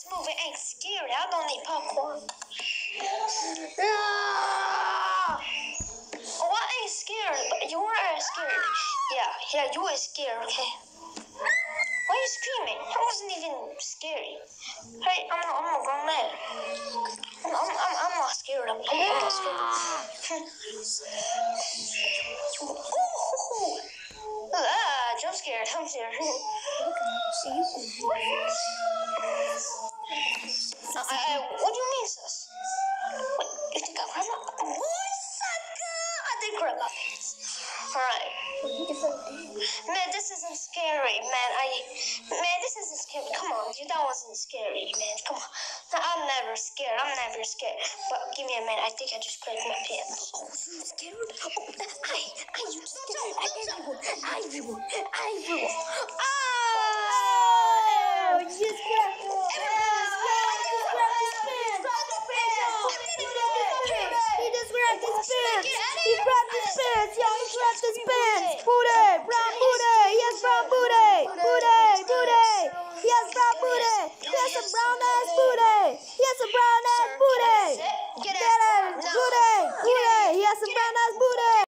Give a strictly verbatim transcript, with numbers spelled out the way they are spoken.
this movie ain't scary. I don't need popcorn. Oh, I ain't scared, but you were scared. Yeah, yeah, you were scared, okay? Why are you screaming? That wasn't even scary. Hey, I'm not, I'm not grown man. I'm, I'm, I'm, I'm not scared. I'm, I'm, I'm not scared. Ooh, ah, jump scared. I'm scared. I, I, what do you mean, sis? What, you think I grab my... What, sucker? I did grab my pants. Alright. Man, this isn't scary, man. I... Man, this isn't scary. Come on, dude. That wasn't scary, man. Come on. No, I'm never scared. I'm never scared. But give me a minute. I think I just grabbed my pants. Oh, you scared? Oh, I... I... You scared? I... Everyone. Everyone. Everyone. Oh! You just grabbed my pants. He just grabbed his pants. He grabbed his pants. Y'all, he grabbed his pants. Booty, brown booty.